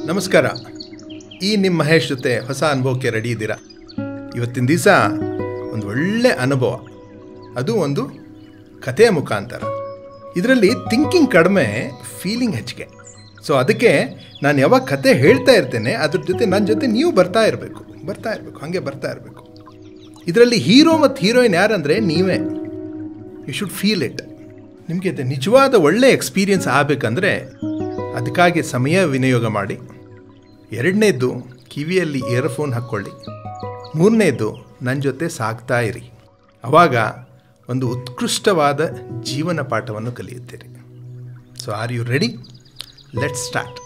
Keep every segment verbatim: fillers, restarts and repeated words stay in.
ನಮಸ್ಕಾರ. ಈ ನಿಮ್ಮ ಮಹೇಶ್ ಜೊತೆ ಹೊಸ ಅನುಭವಕ್ಕೆ ರೆಡಿ ಇದ್ದೀರಾ? ಇವತ್ತಿನ ದಿವಸ ಒಂದು ಒಳ್ಳೆ ಅನುಭವ, ಅದು ಒಂದು ಕಥೆಯ ಮುಖಾಂತರ. ಇದರಲ್ಲಿ ಥಿಂಕಿಂಗ್ ಕಡಿಮೆ, ಫೀಲಿಂಗ್ ಹೆಚ್ಚಿಗೆ. ಸೊ ಅದಕ್ಕೆ ನಾನು ಯಾವಾಗ ಕತೆ ಹೇಳ್ತಾ ಇರ್ತೇನೆ ಅದ್ರ ಜೊತೆ ನನ್ನ ಜೊತೆ ನೀವು ಬರ್ತಾ ಇರಬೇಕು ಬರ್ತಾ ಇರಬೇಕು ಹಾಗೆ ಬರ್ತಾ ಇರಬೇಕು. ಇದರಲ್ಲಿ ಹೀರೋ ಮತ್ತು ಹೀರೋಯಿನ್ ಯಾರಂದರೆ ನೀವೇ. You should feel it. ನಿಮಗೆ ಅದು ನಿಜವಾದ ಒಳ್ಳೆ ಎಕ್ಸ್ಪೀರಿಯನ್ಸ್ ಆಗಬೇಕಂದ್ರೆ ಅದಕ್ಕಾಗಿ ಸಮಯ ವಿನಿಯೋಗ ಮಾಡಿ. ಎರಡನೇದು, ಕಿವಿಯಲ್ಲಿ ಇಯರ್ಫೋನ್ ಹಾಕ್ಕೊಳ್ಳಿ. ಮೂರನೇದು, ನನ್ನ ಜೊತೆ ಸಾಗ್ತಾ ಇರಿ. ಆವಾಗ ಒಂದು ಉತ್ಕೃಷ್ಟವಾದ ಜೀವನ ಪಾಠವನ್ನು ಕಲಿಯುತ್ತೀರಿ. So are you ready? Let's start.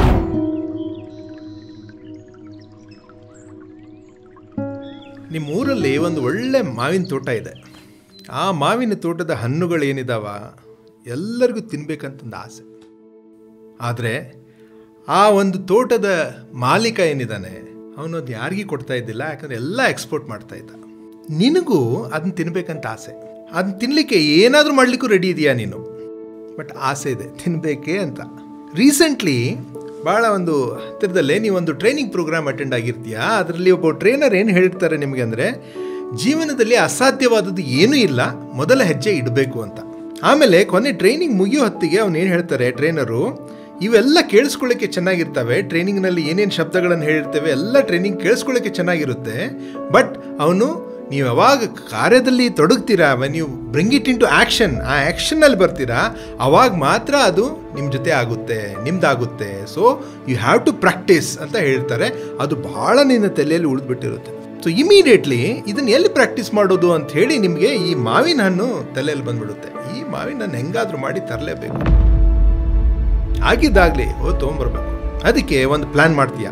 ನಿಮ್ಮ ಊರಲ್ಲಿ ಒಂದು ಒಳ್ಳೆ ಮಾವಿನ ತೋಟ ಇದೆ. ಆ ಮಾವಿನ ತೋಟದ ಹಣ್ಣುಗಳು ಏನಿದಾವ ಎಲ್ಲರಿಗೂ ತಿನ್ಬೇಕಂತಂದು ಆಸೆ. ಆದರೆ ಆ ಒಂದು ತೋಟದ ಮಾಲೀಕ ಏನಿದ್ದಾನೆ ಅವನು ಅದು ಯಾರಿಗೂ ಕೊಡ್ತಾ ಇದ್ದಿಲ್ಲ, ಯಾಕಂದರೆ ಎಲ್ಲ ಎಕ್ಸ್ಪೋರ್ಟ್ ಮಾಡ್ತಾ ಇದ್ದ. ನಿನಗೂ ಅದನ್ನ ತಿನ್ಬೇಕಂತ ಆಸೆ. ಅದನ್ನ ತಿನ್ನಲಿಕ್ಕೆ ಏನಾದರೂ ಮಾಡಲಿಕ್ಕೂ ರೆಡಿ ಇದೆಯಾ ನೀನು? ಬಟ್ ಆಸೆ ಇದೆ ತಿನ್ನಬೇಕೇ ಅಂತ. ರೀಸೆಂಟ್ಲಿ ಭಾಳ ಒಂದು ಹತ್ತಿರದಲ್ಲೇ ನೀವೊಂದು ಟ್ರೈನಿಂಗ್ ಪ್ರೋಗ್ರಾಮ್ ಅಟೆಂಡ್ ಆಗಿರ್ತೀಯಾ. ಅದರಲ್ಲಿ ಒಬ್ಬ ಟ್ರೈನರ್ ಏನು ಹೇಳಿರ್ತಾರೆ ನಿಮಗೆ ಅಂದರೆ, ಜೀವನದಲ್ಲಿ ಅಸಾಧ್ಯವಾದದ್ದು ಏನೂ ಇಲ್ಲ, ಮೊದಲ ಹೆಜ್ಜೆ ಇಡಬೇಕು ಅಂತ. ಆಮೇಲೆ ಕೊನೆ ಟ್ರೈನಿಂಗ್ ಮುಗಿಯೋ ಹೊತ್ತಿಗೆ ಅವನು ಏನು ಹೇಳ್ತಾರೆ ಟ್ರೈನರು, ಇವೆಲ್ಲ ಕೇಳಿಸ್ಕೊಳ್ಳೋಕ್ಕೆ ಚೆನ್ನಾಗಿರ್ತವೆ, ಟ್ರೈನಿಂಗ್ನಲ್ಲಿ ಏನೇನು ಶಬ್ದಗಳನ್ನು ಹೇಳಿರ್ತೇವೆ ಎಲ್ಲ ಟ್ರೈನಿಂಗ್ ಕೇಳಿಸ್ಕೊಳ್ಳೋಕ್ಕೆ ಚೆನ್ನಾಗಿರುತ್ತೆ. ಬಟ್ ಅವನು ನೀವು ಯಾವಾಗ ಕಾರ್ಯದಲ್ಲಿ ತೊಡಗ್ತೀರಾ, when you bring it into action, ಆ ಆ್ಯಕ್ಷನಲ್ಲಿ ಬರ್ತೀರಾ, ಅವಾಗ ಮಾತ್ರ ಅದು ನಿಮ್ಮ ಜೊತೆ ಆಗುತ್ತೆ, ನಿಮ್ದಾಗುತ್ತೆ. So you have to practice ಅಂತ ಹೇಳ್ತಾರೆ. ಅದು ಭಾಳ ನಿನ್ನ ತಲೆಯಲ್ಲಿ ಉಳಿದ್ಬಿಟ್ಟಿರುತ್ತೆ. ಸೊ ಇಮಿಡಿಯೇಟ್ಲಿ ಇದನ್ನು ಎಲ್ಲಿ ಪ್ರಾಕ್ಟೀಸ್ ಮಾಡೋದು ಅಂತ ಹೇಳಿ ನಿಮಗೆ ಈ ಮಾವಿನ ಹಣ್ಣು ತಲೆಯಲ್ಲಿ ಬಂದ್ಬಿಡುತ್ತೆ. ಈ ಮಾವಿನ ಹಣ್ಣು ಹೆಂಗಾದರೂ ಮಾಡಿ ತರಲೇಬೇಕು. ಆಗಿದ್ದಾಗಲಿ ಓ ತೊಗೊಂಬರ್ಬೇಕು. ಅದಕ್ಕೆ ಒಂದು ಪ್ಲ್ಯಾನ್ ಮಾಡ್ತೀಯ.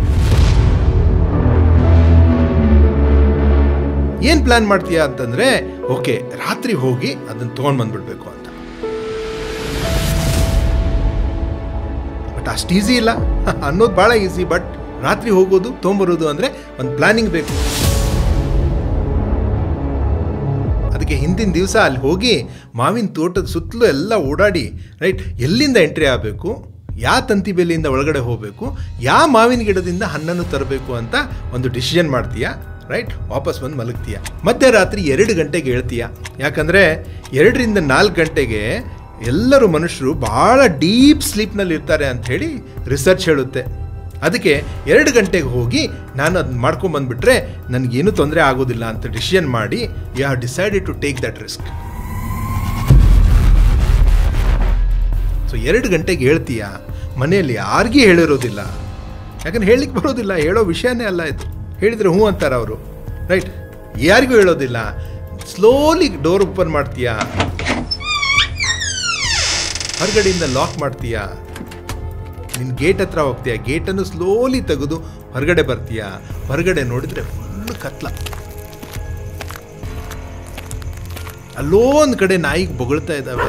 ಏನು ಪ್ಲ್ಯಾನ್ ಮಾಡ್ತೀಯ ಅಂತಂದರೆ, ಓಕೆ ರಾತ್ರಿ ಹೋಗಿ ಅದನ್ನು ತೊಗೊಂಡು ಬಂದ್ಬಿಡ್ಬೇಕು ಅಂತ. ಬಟ್ ಅಷ್ಟು ಈಸಿ ಇಲ್ಲ ಅನ್ನೋದು ಭಾಳ ಈಸಿ. ಬಟ್ ರಾತ್ರಿ ಹೋಗೋದು ತೊಗೊಂಬರೋದು ಅಂದರೆ ಒಂದು ಪ್ಲ್ಯಾನಿಂಗ್ ಬೇಕು. ಅದಕ್ಕೆ ಹಿಂದಿನ ದಿವಸ ಅಲ್ಲಿ ಹೋಗಿ ಮಾವಿನ ತೋಟದ ಸುತ್ತಲೂ ಎಲ್ಲ ಓಡಾಡಿ, ರೈಟ್, ಎಲ್ಲಿಂದ ಎಂಟ್ರಿ ಆಗಬೇಕು, ಯಾವ ತಂತಿ ಬೇಲಿಯಿಂದ ಒಳಗಡೆ ಹೋಗಬೇಕು, ಯಾವ ಮಾವಿನ ಗಿಡದಿಂದ ಹಣ್ಣನ್ನು ತರಬೇಕು ಅಂತ ಒಂದು ಡಿಸಿಷನ್ ಮಾಡ್ತೀಯ. ರೈಟ್, ವಾಪಸ್ ಬಂದು ಮಲಗ್ತೀಯ. ಮಧ್ಯರಾತ್ರಿ ಎರಡು ಗಂಟೆಗೆ ಹೇಳ್ತೀಯ. ಯಾಕಂದರೆ ಎರಡರಿಂದ ನಾಲ್ಕು ಗಂಟೆಗೆ ಎಲ್ಲರೂ ಮನುಷ್ಯರು ಭಾಳ ಡೀಪ್ ಸ್ಲೀಪ್ನಲ್ಲಿ ಇರ್ತಾರೆ ಅಂಥೇಳಿ ರಿಸರ್ಚ್ ಹೇಳುತ್ತೆ. ಅದಕ್ಕೆ ಎರಡು ಗಂಟೆಗೆ ಹೋಗಿ ನಾನು ಅದನ್ನ ಮಾಡ್ಕೊಂಬಂದುಬಿಟ್ರೆ ನನಗೇನು ತೊಂದರೆ ಆಗೋದಿಲ್ಲ ಅಂತ ಡಿಸಿಷನ್ ಮಾಡಿ you have decided to take that risk. So ಎರಡು ಗಂಟೆಗೆ ಹೇಳ್ತೀಯ. ಮನೆಯಲ್ಲಿ ಯಾರಿಗೂ ಹೇಳಿರೋದಿಲ್ಲ, ಯಾಕಂದ್ರೆ ಹೇಳಲಿಕ್ಕೆ ಬರೋದಿಲ್ಲ, ಹೇಳೋ ವಿಷಯನೇ ಅಲ್ಲ ಇದು. ಹೇಳಿದರೆ ಹ್ಞೂ ಅಂತಾರೆ ಅವರು. ರೈಟ್, ಯಾರಿಗೂ ಹೇಳೋದಿಲ್ಲ. ಸ್ಲೋಲಿ ಡೋರ್ ಓಪನ್ ಮಾಡ್ತೀಯ, ಹೊರಗಡೆಯಿಂದ ಲಾಕ್ ಮಾಡ್ತೀಯ, ನಿನ್ನ ಗೇಟ್ ಹತ್ರ ಹೋಗ್ತೀಯ, ಗೇಟನ್ನು ಸ್ಲೋಲಿ ತೆಗೆದು ಹೊರಗಡೆ ಬರ್ತೀಯ. ಹೊರಗಡೆ ನೋಡಿದರೆ ಫುಲ್ ಕತ್ಲ. ಅಲ್ಲೋ ಒಂದು ಕಡೆ ನಾಯಿಗೆ ಬೊಗಳ್ತಾ ಇದ್ದಾವೆ.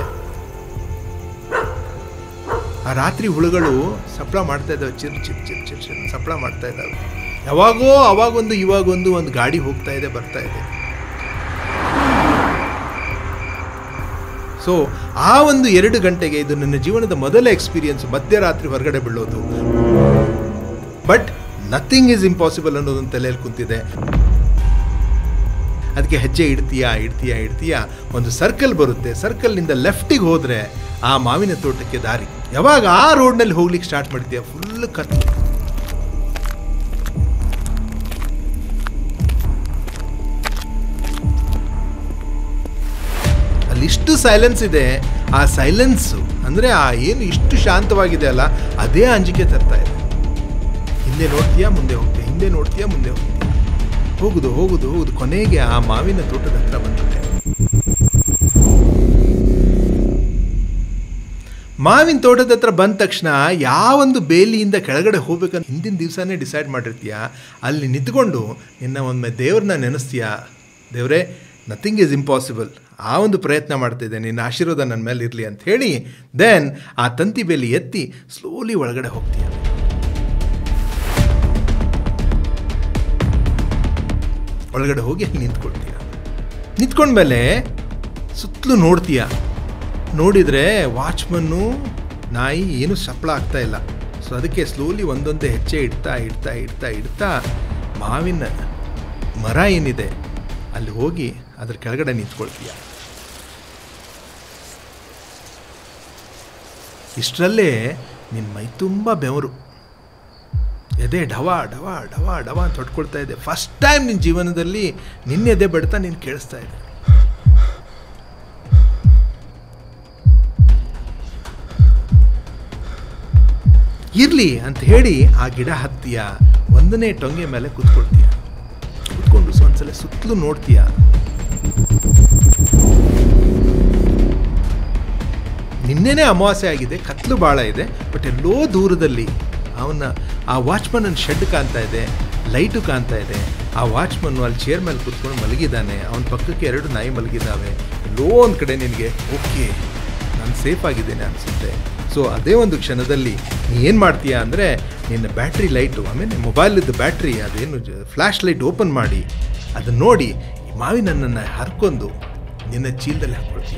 ಆ ರಾತ್ರಿ ಹುಳುಗಳು ಸಪ್ಪಳ ಮಾಡ್ತಾ ಇದ್ದಾವೆ, ಚಿರ್ ಚಿರ್ ಚಿರ್ ಚಿರ್ ಚಿರ್ ಸಪ್ಪಳ ಮಾಡ್ತಾ ಇದ್ದಾವೆ. ಯಾವಾಗೋ ಅವಾಗೊಂದು ಇವಾಗೊಂದು ಒಂದು ಗಾಡಿ ಹೋಗ್ತಾ ಇದೆ, ಬರ್ತಾ ಇದೆ. ಸೊ ಆ ಒಂದು ಎರಡು ಗಂಟೆಗೆ ಇದು ನನ್ನ ಜೀವನದ ಮೊದಲ ಎಕ್ಸ್ಪೀರಿಯನ್ಸ್, ಮಧ್ಯರಾತ್ರಿ ಹೊರಗಡೆ ಬೀಳೋದು. ಬಟ್ ನಥಿಂಗ್ ಈಸ್ ಇಂಪಾಸಿಬಲ್ ಅನ್ನೋದೊಂದು ತಲೆಯಲ್ಲಿ ಕುಂತಿದೆ. ಅದಕ್ಕೆ ಹೆಜ್ಜೆ ಇಡ್ತೀಯಾ ಇಡ್ತೀಯಾ ಇಡ್ತೀಯಾ ಒಂದು ಸರ್ಕಲ್ ಬರುತ್ತೆ. ಸರ್ಕಲ್ನಿಂದ ಲೆಫ್ಟಿಗೆ ಹೋದರೆ ಆ ಮಾವಿನ ತೋಟಕ್ಕೆ ದಾರಿ. ಯಾವಾಗ ಆ ರೋಡ್ನಲ್ಲಿ ಹೋಗ್ಲಿಕ್ಕೆ ಸ್ಟಾರ್ಟ್ ಮಾಡ್ತೀಯ, ಫುಲ್ ಕತ್ಲು. ಇಷ್ಟು ಸೈಲೆನ್ಸ್ ಇದೆ. ಆ ಸೈಲೆನ್ಸು ಅಂದರೆ ಆ ಏನು ಇಷ್ಟು ಶಾಂತವಾಗಿದೆ ಅಲ್ಲ, ಅದೇ ಅಂಜಿಕೆ ತರ್ತಾ ಇದೆ. ಹಿಂದೆ ನೋಡ್ತೀಯಾ ಮುಂದೆ ಹೋಗ್ತೀಯ, ಹಿಂದೆ ನೋಡ್ತೀಯಾ ಮುಂದೆ ಹೋಗ್ತೀಯ, ಹೋಗುದು ಹೋಗುದು ಹೋಗುದು ಕೊನೆಗೆ ಆ ಮಾವಿನ ತೋಟದ ಹತ್ರ ಬಂದಿದೆ. ಮಾವಿನ ತೋಟದ ಹತ್ರ ಬಂದ ತಕ್ಷಣ ಯಾವೊಂದು ಬೇಲಿಯಿಂದ ಕೆಳಗಡೆ ಹೋಗ್ಬೇಕಂತ ಹಿಂದಿನ ದಿವಸನೇ ಡಿಸೈಡ್ ಮಾಡಿರ್ತೀಯ. ಅಲ್ಲಿ ನಿಂತ್ಕೊಂಡು ನಿನ್ನ ಒಮ್ಮೆ ದೇವ್ರನ್ನ ನೆನೆಸ್ತೀಯ. ದೇವರೇ, ನಥಿಂಗ್ ಈಸ್ ಇಂಪಾಸಿಬಲ್, ಆ ಒಂದು ಪ್ರಯತ್ನ ಮಾಡ್ತಿದ್ದೆ, ನಿನ್ನ ಆಶೀರ್ವಾದ ನನ್ನ ಮೇಲೆ ಇರಲಿ ಅಂತ ಹೇಳಿ ದೆನ್ ಆ ತಂತಿ ಬೇಲಿ ಎತ್ತಿ ಸ್ಲೋಲಿ ಒಳಗಡೆ ಹೋಗ್ತೀಯ. ಒಳಗಡೆ ಹೋಗಿ ಅಲ್ಲಿ ನಿಂತ್ಕೊಳ್ತೀಯ. ನಿಂತ್ಕೊಂಡ್ಮೇಲೆ ಸುತ್ತಲೂ ನೋಡ್ತೀಯ. ನೋಡಿದರೆ ವಾಚ್ಮನ್ನು ನಾಯಿ ಏನು ಸಪ್ಪಳ ಆಗ್ತಾ ಇಲ್ಲ. ಸೊ ಅದಕ್ಕೆ ಸ್ಲೋಲಿ ಒಂದೊಂದೇ ಹೆಜ್ಜೆ ಇಡ್ತಾ ಇಡ್ತಾ ಇಡ್ತಾ ಇಡ್ತಾ ಮಾವಿನ ಮರ ಏನಿದೆ ಅಲ್ಲಿ ಹೋಗಿ ಅದ್ರ ಕೆಳಗಡೆ ನಿಂತ್ಕೊಳ್ತೀಯ. ಇಷ್ಟರಲ್ಲೇ ನಿನ್ನ ಮೈ ತುಂಬ ಬೆವರು, ಎದೆ ಡವ ಡವ ಡವ ಡವ ಅಂತ ಹೊಟ್ಕೊಳ್ತಾ ಇದೆ. ಫಸ್ಟ್ ಟೈಮ್ ನಿನ್ನ ಜೀವನದಲ್ಲಿ ನಿನ್ನ ಎದೆ ಬಡ್ತಾ ನೀನು ಕೇಳಿಸ್ತಾ ಇದೆ. ಇರಲಿ ಅಂತ ಹೇಳಿ ಆ ಗಿಡ ಹತ್ತಿಯ ಒಂದನೇ ಟೊಂಗೆ ಮೇಲೆ ಕೂತ್ಕೊಳ್ತೀಯ. ಕೂತ್ಕೊಂಡು ಒಂದ್ಸಲ ಸುತ್ತಲೂ ನೋಡ್ತೀಯ. ನಿನ್ನೆನೇ ಅಮಾವಾಸ್ಯೆ ಆಗಿದೆ, ಕತ್ಲು ಭಾಳ ಇದೆ. ಬಟ್ ಎಲ್ಲೋ ದೂರದಲ್ಲಿ ಅವನ ಆ ವಾಚ್ಮನ್ ಶೆಡ್ ಕಾಣ್ತಾ ಇದೆ, ಲೈಟು ಕಾಣ್ತಾ ಇದೆ. ಆ ವಾಚ್ಮನ್ನು ಅಲ್ಲಿ ಚೇರ್ ಮೇಲೆ ಕೂತ್ಕೊಂಡು ಮಲಗಿದ್ದಾನೆ. ಅವನ ಪಕ್ಕಕ್ಕೆ ಎರಡು ನಾಯಿ ಮಲಗಿದ್ದಾವೆ. ಎಲ್ಲೋ ಒಂದು ಕಡೆ ನಿನಗೆ ಓಕೆ ನಾನು ಸೇಫ್ ಆಗಿದ್ದೇನೆ ಅನಿಸುತ್ತೆ. ಸೊ ಅದೇ ಒಂದು ಕ್ಷಣದಲ್ಲಿ ನೀ ಏನು ಮಾಡ್ತೀಯಾ ಅಂದರೆ ನಿನ್ನ ಬ್ಯಾಟ್ರಿ ಲೈಟು ಆಮೇಲೆ ಮೊಬೈಲಿದ್ದು ಬ್ಯಾಟ್ರಿ ಅದೇನು ಫ್ಲ್ಯಾಶ್ ಲೈಟ್ ಓಪನ್ ಮಾಡಿ ಅದನ್ನು ನೋಡಿ ಮಾವಿನನ್ನು ಹರ್ಕೊಂಡು ನಿನ್ನ ಚೀಲದಲ್ಲಿ ಹಾಕ್ಕೊಳ್ತೀಯ.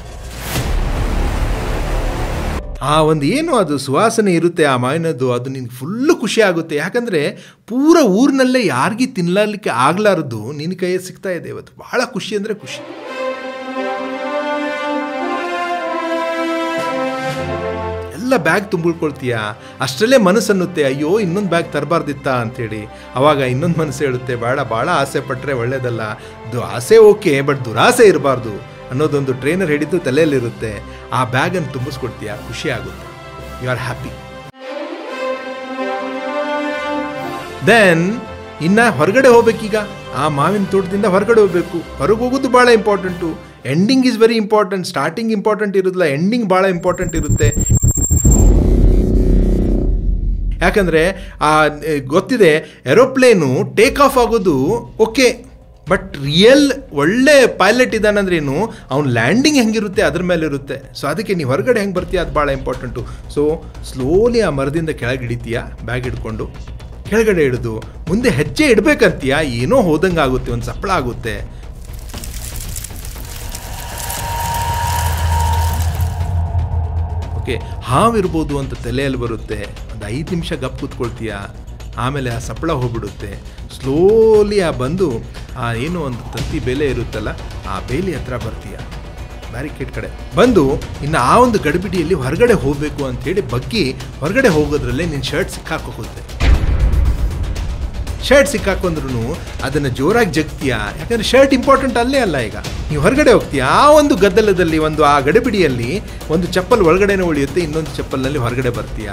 ಆ ಒಂದು ಏನು ಅದು ಸುವಾಸನೆ ಇರುತ್ತೆ ಆ ಮಾವಿನದ್ದು, ಅದು ನಿನಗೆ ಫುಲ್ಲು ಖುಷಿ ಆಗುತ್ತೆ. ಯಾಕಂದರೆ ಪೂರ ಊರಿನಲ್ಲೇ ಯಾರಿಗೂ ತಿನ್ನಲಿಕ್ಕೆ ಆಗ್ಲಾರದು ನಿನ್ನ ಕೈಯಲ್ಲಿ ಸಿಗ್ತಾ ಇದೆ ಇವತ್ತು. ಭಾಳ ಖುಷಿ ಅಂದರೆ ಖುಷಿ. ಎಲ್ಲ ಬ್ಯಾಗ್ ತುಂಬಿಳ್ಕೊಳ್ತೀಯ. ಅಷ್ಟರಲ್ಲೇ ಮನಸ್ಸನ್ನುತ್ತೆ ಅಯ್ಯೋ ಇನ್ನೊಂದು ಬ್ಯಾಗ್ ತರಬಾರ್ದಿತ್ತಾ ಅಂಥೇಳಿ. ಆವಾಗ ಇನ್ನೊಂದು ಮನಸ್ಸು ಹೇಳುತ್ತೆ ಬೇಡ, ಭಾಳ ಆಸೆ ಪಟ್ಟರೆ ಒಳ್ಳೆಯದಲ್ಲ, ಅದು ಆಸೆ ಓಕೆ ಬಟ್ ದುರಾಸೆ ಇರಬಾರ್ದು ಅನ್ನೋದೊಂದು ಟ್ರೈನರ್ ಹಿಡಿದು ತಲೆಯಲ್ಲಿರುತ್ತೆ. ಆ ಬ್ಯಾಗನ್ನು ತುಂಬಿಸ್ಕೊಡ್ತೀಯ, ಖುಷಿ ಆಗುತ್ತೆ, ಯು ಆರ್ ಹ್ಯಾಪಿ. ದೆನ್ ಇನ್ನು ಹೊರಗಡೆ ಹೋಗ್ಬೇಕೀಗ. ಆ ಮಾವಿನ ತೋಟದಿಂದ ಹೊರಗಡೆ ಹೋಗಬೇಕು. ಹೊರಗೆ ಹೋಗೋದು ಭಾಳ important. Ending is very important. Starting important ಇರೋದಿಲ್ಲ, ಎಂಡಿಂಗ್ ಭಾಳ ಇಂಪಾರ್ಟೆಂಟ್ ಇರುತ್ತೆ. ಯಾಕಂದರೆ ಆ ಗೊತ್ತಿದೆ ಏರೋಪ್ಲೇನು ಟೇಕ್ ಆಫ್ ಆಗೋದು ಓಕೆ, ಬಟ್ ರಿಯಲ್ ಒಳ್ಳೆ ಪೈಲಟ್ ಇದ್ದಾನಂದ್ರೇನು ಅವ್ನು ಲ್ಯಾಂಡಿಂಗ್ ಹೆಂಗಿರುತ್ತೆ ಅದ್ರ ಮೇಲೆ ಇರುತ್ತೆ. ಸೊ ಅದಕ್ಕೆ ನೀವು ಹೊರಗಡೆ ಹೆಂಗೆ ಬರ್ತೀಯ ಅದು ಭಾಳ ಇಂಪಾರ್ಟೆಂಟು. ಸೊ ಸ್ಲೋಲಿ ಆ ಮರದಿಂದ ಕೆಳಗೆ ಹಿಡಿತೀಯ, ಬ್ಯಾಗ್ ಹಿಡ್ಕೊಂಡು ಕೆಳಗಡೆ ಹಿಡಿದು ಮುಂದೆ ಹೆಜ್ಜೆ ಇಡಬೇಕಂತೀಯ. ಏನೋ ಹೋದಂಗೆ ಆಗುತ್ತೆ, ಒಂದು ಸಪ್ಪಳ ಆಗುತ್ತೆ. ಓಕೆ ಹಾವಿರ್ಬೋದು ಅಂತ ತಲೆಯಲ್ಲಿ ಬರುತ್ತೆ. ಒಂದು ಐದು ನಿಮಿಷ ಗಪ್ ಕೂತ್ಕೊಳ್ತೀಯ. ಆಮೇಲೆ ಆ ಸಪ್ಪಳ ಹೋಗ್ಬಿಡುತ್ತೆ. ಸ್ಲೋಲಿ ಆ ಬಂದು ಆ ಏನೋ ಒಂದು ತತ್ತಿ ಬೇಲೆ ಇರುತ್ತಲ್ಲ ಆ ಬೇಲಿ ಹತ್ರ ಬರ್ತೀಯ, ಬ್ಯಾರಿಕೇಡ್ ಕಡೆ ಬಂದು ಇನ್ನು ಆ ಒಂದು ಗಡಿಬಿಡಿಯಲ್ಲಿ ಹೊರಗಡೆ ಹೋಗಬೇಕು ಅಂಥೇಳಿ ಬಗ್ಗಿ ಹೊರಗಡೆ ಹೋಗೋದ್ರಲ್ಲೇ ನಿನ್ನ ಶರ್ಟ್ ಸಿಕ್ಕಾಕೋಗುತ್ತೆ. ಶರ್ಟ್ ಸಿಕ್ಕಾಕೊಂಡ್ರು ಅದನ್ನು ಜೋರಾಗಿ ಜಗ್ತೀಯ. ಯಾಕಂದರೆ ಶರ್ಟ್ ಇಂಪಾರ್ಟೆಂಟ್ ಅಲ್ಲೇ ಅಲ್ಲ. ಈಗ ನೀವು ಹೊರಗಡೆ ಹೋಗ್ತೀಯ, ಆ ಒಂದು ಗದ್ದಲದಲ್ಲಿ ಒಂದು ಆ ಗಡಿಬಿಡಿಯಲ್ಲಿ ಒಂದು ಚಪ್ಪಲ್ ಒಳಗಡೆನೇ ಉಳಿಯುತ್ತೆ, ಇನ್ನೊಂದು ಚಪ್ಪಲ್ನಲ್ಲಿ ಹೊರಗಡೆ ಬರ್ತೀಯ.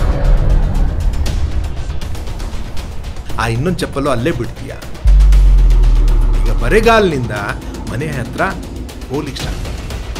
ಆ ಇನ್ನೊಂದು ಚಪ್ಪಲು ಅಲ್ಲೇ ಬಿಡ್ತೀಯ. ಈಗ ಬರೆಗಾಲಿನಿಂದ ಮನೆ ಹತ್ರ ಹೋಗ್ಲಿಕ್ಕೆ ಸ್ಟಾರ್ಟ್ ಮಾಡ್ತೀಯ.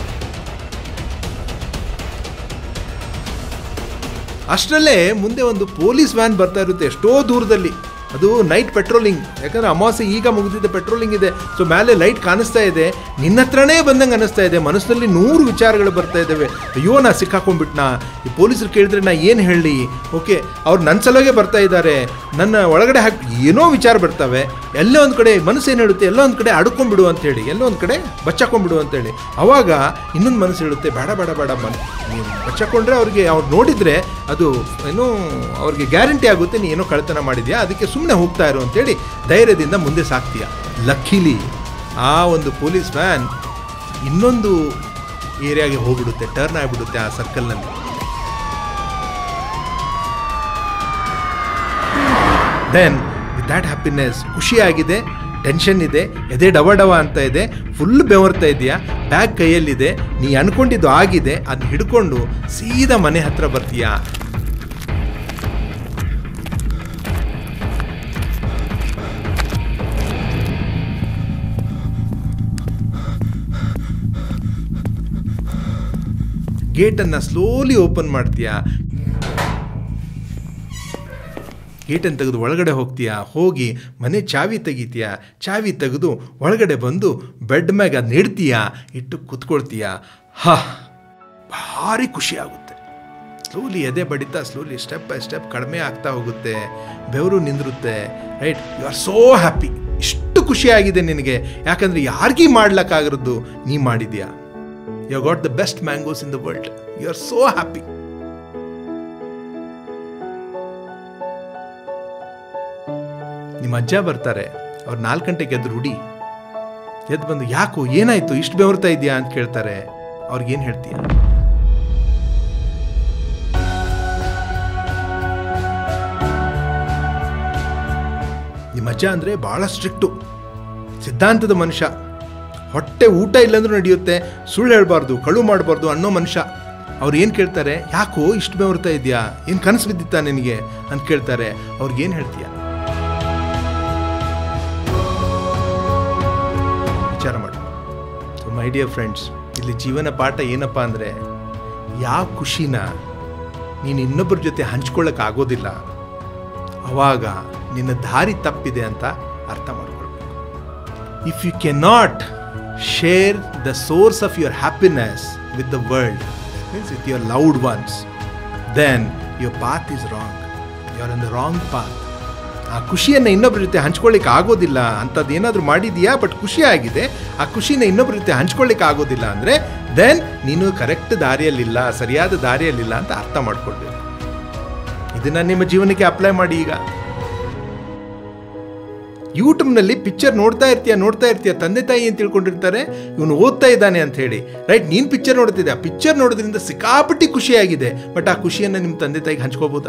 ಅಷ್ಟರಲ್ಲೇ ಮುಂದೆ ಒಂದು ಪೊಲೀಸ್ ವ್ಯಾನ್ ಬರ್ತಾ ಇರುತ್ತೆ ಎಷ್ಟೋ ದೂರದಲ್ಲಿ. ಅದು ನೈಟ್ ಪೆಟ್ರೋಲಿಂಗ್. ಯಾಕಂದರೆ ಅಮಾವಾಸ್ಯೆ ಈಗ ಮುಗಿದಿದ್ದ ಪೆಟ್ರೋಲಿಂಗ್ ಇದೆ. ಸೊ ಮೇಲೆ ಲೈಟ್ ಕಾಣಿಸ್ತಾ ಇದೆ, ನಿನ್ನ ಹತ್ರನೇ ಬಂದಂಗೆ ಅನ್ನಿಸ್ತಾ ಇದೆ. ಮನಸ್ಸಿನಲ್ಲಿ ನೂರು ವಿಚಾರಗಳು ಬರ್ತಾ ಇದ್ದಾವೆ. ಅಯ್ಯೋ ನಾ ಸಿಕ್ಕಾಕೊಂಡ್ಬಿಟ್ನಾ, ಈ ಪೊಲೀಸರು ಕೇಳಿದ್ರೆ ನಾ ಏನು ಹೇಳಿ, ಓಕೆ ಅವ್ರು ನನ್ನ ಸಲುವಾಗೆ ಬರ್ತಾ ಇದ್ದಾರೆ, ನನ್ನ ಒಳಗಡೆ ಹಾಕಿ ಏನೋ ವಿಚಾರ ಬರ್ತವೆ. ಎಲ್ಲೋ ಒಂದು ಕಡೆ ಮನಸ್ಸು ಏನು ಹೇಳುತ್ತೆ, ಎಲ್ಲೋ ಒಂದು ಕಡೆ ಅಡ್ಕೊಂಡ್ಬಿಡು ಅಂತೇಳಿ, ಎಲ್ಲೋ ಒಂದು ಕಡೆ ಬಚ್ಚಾಕೊಂಡ್ಬಿಡು ಅಂತೇಳಿ. ಅವಾಗ ಇನ್ನೊಂದು ಮನಸ್ಸು ಹೇಳುತ್ತೆ ಬೇಡ ಬೇಡ ಬೇಡ ಮನ್ ನೀವು ಬಚ್ಚಾಕೊಂಡ್ರೆ ಅವ್ರಿಗೆ ಅವ್ರು ನೋಡಿದರೆ ಅದು ಏನೋ ಅವ್ರಿಗೆ ಗ್ಯಾರಂಟಿ ಆಗುತ್ತೆ ನೀ ಏನೋ ಕಳ್ತನ ಮಾಡಿದ್ಯಾ, ಅದಕ್ಕೆ ಸುಮ್ಮನೆ ಹೋಗ್ತಾ ಇರು ಅಂತೇಳಿ ಧೈರ್ಯದಿಂದ ಮುಂದೆ ಸಾಕ್ತೀಯ. ಲಕ್ಕಿಲಿ ಆ ಒಂದು ಪೊಲೀಸ್ ವ್ಯಾನ್ ಇನ್ನೊಂದು ಏರಿಯಾಗೆ ಹೋಗ್ಬಿಡುತ್ತೆ, ಟರ್ನ್ ಆಗಿಬಿಡುತ್ತೆ ಆ ಸರ್ಕಲ್ನಲ್ಲಿ. ದೆನ್ ವಿತ್ ದ್ಯಾಟ್ ಹ್ಯಾಪಿನೆಸ್, ಖುಷಿಯಾಗಿದೆ, ಟೆನ್ಷನ್ ಇದೆ, ಎದೆ ಡವ ಡವ ಅಂತ ಇದೆ, ಫುಲ್ ಬೆವರ್ತಾ ಇದೆಯಾ, ಬ್ಯಾಗ್ ಕೈಯಲ್ಲಿದೆ, ನೀ ಅನ್ಕೊಂಡಿದ್ದು ಆಗಿದೆ, ಅದನ್ನ ಹಿಡ್ಕೊಂಡು ಸೀದಾ ಮನೆ ಹತ್ರ ಬರ್ತೀಯಾ. ಗೇಟನ್ನು ಸ್ಲೋಲಿ ಓಪನ್ ಮಾಡ್ತೀಯಾ. ಗೇಟನ್ನು ತೆಗೆದು ಒಳಗಡೆ ಹೋಗ್ತೀಯಾ. ಹೋಗಿ ಮನೆ ಚಾವಿ ತೆಗಿತೀಯಾ. ಚಾವಿ ತೆಗೆದು ಒಳಗಡೆ ಬಂದು ಬೆಡ್ ಮ್ಯಾಗ ಅದನ್ನ ಇಡ್ತೀಯಾ, ಇಟ್ಟು ಕೂತ್ಕೊಳ್ತೀಯಾ. ಹಾ, ಭಾರಿ ಖುಷಿ ಆಗುತ್ತೆ. ಸ್ಲೋಲಿ ಎದೆ ಬಡಿತಾ ಸ್ಲೋಲಿ ಸ್ಟೆಪ್ ಬೈ ಸ್ಟೆಪ್ ಕಡಿಮೆ ಆಗ್ತಾ ಹೋಗುತ್ತೆ. ಬೆವರು ನಿಂದಿರುತ್ತೆ. Right, you are so happy. ಇಷ್ಟು ಖುಷಿಯಾಗಿದೆ ನಿನಗೆ, ಯಾಕಂದರೆ ಯಾರಿಗೂ ಮಾಡ್ಲಿಕ್ಕಾಗಿರೋದು ನೀ ಮಾಡಿದ್ಯಾ. You got the best mangoes in the world. You are so happy. ನಿಮ್ಮ ಅಜ್ಜ ಬರ್ತಾರೆ, ಅವ್ರು ನಾಲ್ಕು ಗಂಟೆಗೆ ಎದ್ದು ರೂಢಿ ಎದ್ದು ಬಂದು ಯಾಕೋ ಏನಾಯ್ತು ಇಷ್ಟು ಬೆವರ್ತಾ ಇದೆಯಾ ಅಂತ ಕೇಳ್ತಾರೆ. ಅವ್ರಿಗೇನು ಹೇಳ್ತೀಯ? ನಿಮ್ಮ ಅಜ್ಜ ಅಂದರೆ ಭಾಳ ಸ್ಟ್ರಿಕ್ಟು, ಸಿದ್ಧಾಂತದ ಮನುಷ್ಯ. ಹೊಟ್ಟೆ ಊಟ ಇಲ್ಲಾಂದ್ರೂ ನಡೆಯುತ್ತೆ, ಸುಳ್ಳು ಹೇಳಬಾರ್ದು, ಕಳು ಮಾಡಬಾರ್ದು ಅನ್ನೋ ಮನುಷ್ಯ. ಅವ್ರು ಏನು ಕೇಳ್ತಾರೆ? ಯಾಕೋ ಇಷ್ಟು ಬೆವರ್ತಾ ಇದೆಯಾ, ಏನು ಕನಸು ಬಿದ್ದಿತ್ತಾ ನಿನಗೆ ಅಂತ ಕೇಳ್ತಾರೆ. ಅವ್ರಿಗೇನು ಹೇಳ್ತೀಯ? ವಿಚಾರ ಮಾಡು. ಸೊ ಮೈ ಡಿಯರ್ ಫ್ರೆಂಡ್ಸ್, ಇಲ್ಲಿ ಜೀವನ ಪಾಠ ಏನಪ್ಪ ಅಂದರೆ, ಯಾವ ಖುಷಿನ ನೀನು ಇನ್ನೊಬ್ಬರ ಜೊತೆ ಹಂಚ್ಕೊಳ್ಳೋಕ್ಕಾಗೋದಿಲ್ಲ, ಅವಾಗ ನಿನ್ನ ದಾರಿ ತಪ್ಪಿದೆ ಅಂತ ಅರ್ಥ ಮಾಡ್ಕೊಳ್ಬೇಕು. If you can not share the source of your happiness with the world, that means with your loved ones, then your path is wrong. You are in the wrong path. ಆ ಖುಷಿಯನ್ನು ಇನ್ನೊಬ್ಬರ ಜೊತೆ ಹಂಚ್ಕೊಳ್ಳಿಕ್ಕೆ ಆಗೋದಿಲ್ಲ ಅಂಥದ್ದು ಏನಾದರೂ ಮಾಡಿದೀಯಾ, ಬಟ್ ಖುಷಿ ಆಗಿದೆ, ಆ ಖುಷಿನ ಇನ್ನೊಬ್ಬರ ಜೊತೆ ಹಂಚ್ಕೊಳ್ಳಿಕ್ಕೆ ಆಗೋದಿಲ್ಲ ಅಂದರೆ ದೆನ್ ನೀನು ಕರೆಕ್ಟ್ ದಾರಿಯಲ್ಲಿಲ್ಲ, ಸರಿಯಾದ ದಾರಿಯಲ್ಲಿಲ್ಲ ಅಂತ ಅರ್ಥ ಮಾಡ್ಕೊಳ್ಬೇಕು. ಇದನ್ನು ನಿಮ್ಮ ಜೀವನಕ್ಕೆ ಅಪ್ಲೈ ಮಾಡಿ. ಈಗ ಯೂಟ್ಯೂಬ್ನಲ್ಲಿ ಪಿಕ್ಚರ್ ನೋಡ್ತಾ ಇರ್ತೀಯ ನೋಡ್ತಾ ಇರ್ತೀಯ ತಂದೆ ತಾಯಿ ಏನು ತಿಳ್ಕೊಂಡಿರ್ತಾರೆ, ಇವನು ಓದ್ತಾ ಇದ್ದಾನೆ ಅಂತ ಹೇಳಿ. ರೈಟ್, ನೀನು ಪಿಕ್ಚರ್ ನೋಡ್ತಿದ್ದೆ, ಆ ಪಿಕ್ಚರ್ ನೋಡೋದ್ರಿಂದ ಸಿಕ್ಕಾಪಟ್ಟಿ ಖುಷಿಯಾಗಿದೆ, ಬಟ್ ಆ ಖುಷಿಯನ್ನು ನಿಮ್ಮ ತಂದೆ ತಾಯಿಗೆ ಹಂಚ್ಕೋಬೋದಾ?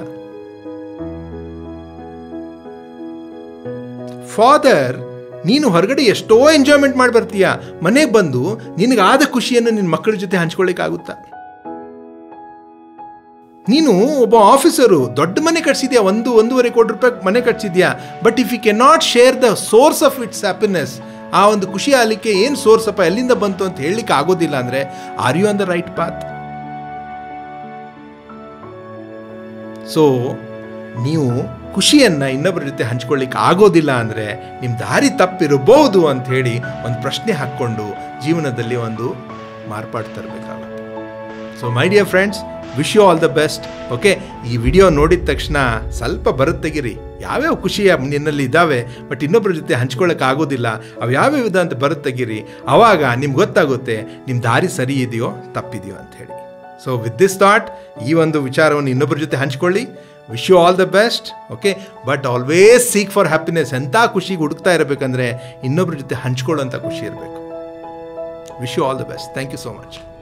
ಫಾದರ್, ನೀನು ಹೊರಗಡೆ ಎಷ್ಟೋ ಎಂಜಾಯ್ಮೆಂಟ್ ಮಾಡಿ ಬರ್ತೀಯ, ಮನೆಗೆ ಬಂದು ನಿನಗಾದ ಖುಷಿಯನ್ನು ನಿನ್ನ ಮಕ್ಕಳ ಜೊತೆ ಹಂಚ್ಕೊಳ್ಳಿಕ್ಕಾಗುತ್ತಾ? ನೀನು ಒಬ್ಬ ಆಫೀಸರು, ದೊಡ್ಡ ಮನೆ ಕಟ್ಸಿದ್ಯಾ, ಒಂದು ಒಂದೂವರೆ ಕೋಟಿ ರೂಪಾಯಿ ಮನೆ ಕಟ್ಸಿದ್ಯಾ, but if you can not share the source of its happiness, ಆ ಒಂದು ಖುಷಿ ಆಗಲಿಕ್ಕೆ ಏನು ಸೋರ್ಸ್ ಅಪ್ಪ ಎಲ್ಲಿಂದ ಬಂತು ಅಂತ ಹೇಳಲಿಕ್ಕೆ ಆಗೋದಿಲ್ಲ ಅಂದರೆ are you on the right path? So ನೀವು ಖುಷಿಯನ್ನು ಇನ್ನೊಬ್ಬರ ಜೊತೆ ಹಂಚ್ಕೊಳ್ಳಿಕ್ಕೆ ಆಗೋದಿಲ್ಲ ಅಂದರೆ ನಿಮ್ಮ ದಾರಿ ತಪ್ಪಿರಬಹುದು ಅಂತ ಹೇಳಿ ಒಂದು ಪ್ರಶ್ನೆ ಹಾಕ್ಕೊಂಡು ಜೀವನದಲ್ಲಿ ಒಂದು ಮಾರ್ಪಾಡು ತರಬೇಕಾಗುತ್ತೆ. So my dear friends, wish you all the best. Okay, ಈ ವಿಡಿಯೋ ನೋಡಿದ ತಕ್ಷಣ ಸ್ವಲ್ಪ ಬರುತ್ತೆ ತೆಗಿರಿ, ಯಾವ್ಯಾವ ಖುಷಿಯ ನಿನ್ನಲ್ಲಿ ಇದ್ದಾವೆ ಬಟ್ ಇನ್ನೊಬ್ಬರ ಜೊತೆ ಹಂಚ್ಕೊಳ್ಳೋಕೆ ಆಗೋದಿಲ್ಲ, ಅವು ಯಾವ್ಯಾವ ಇದೆ ಅಂತ ಬರುತ್ತೆ ತೆಗಿರಿ. ಆವಾಗ ನಿಮ್ಗೆ ಗೊತ್ತಾಗುತ್ತೆ ನಿಮ್ಮ ದಾರಿ ಸರಿ ಇದೆಯೋ ತಪ್ಪಿದೆಯೋ ಅಂತ ಹೇಳಿ. ಸೊ ವಿತ್ ದಿಸ್ ಥಾಟ್, ಈ ಒಂದು ವಿಚಾರವನ್ನು ಇನ್ನೊಬ್ಬರ ಜೊತೆ ಹಂಚ್ಕೊಳ್ಳಿ. Wish you all the best. Okay, but always seek for happiness. ಎಂಥ ಖುಷಿಗೆ ಹುಡುಕ್ತಾ ಇರಬೇಕಂದ್ರೆ ಇನ್ನೊಬ್ಬರ ಜೊತೆ ಹಂಚ್ಕೊಳ್ಳೋಂಥ ಖುಷಿ ಇರಬೇಕು. Wish you all the best. Thank you so much.